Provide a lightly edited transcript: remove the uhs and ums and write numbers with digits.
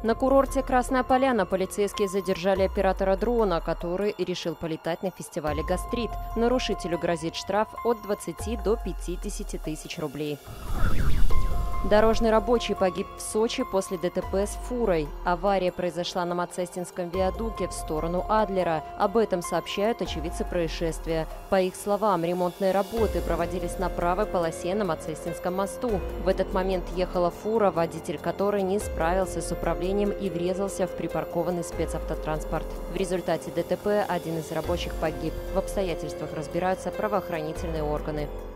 На курорте Красная Поляна полицейские задержали оператора дрона, который решил полетать на фестивале «Гастрит». Нарушителю грозит штраф от 20 до 50 тысяч рублей. Дорожный рабочий погиб в Сочи после ДТП с фурой. Авария произошла на Мацестинском виадуке в сторону Адлера. Об этом сообщают очевидцы происшествия. По их словам, ремонтные работы проводились на правой полосе на Мацестинском мосту. В этот момент ехала фура, водитель которой не справился с управлением и врезался в припаркованный спецавтотранспорт. В результате ДТП один из рабочих погиб. В обстоятельствах разбираются правоохранительные органы.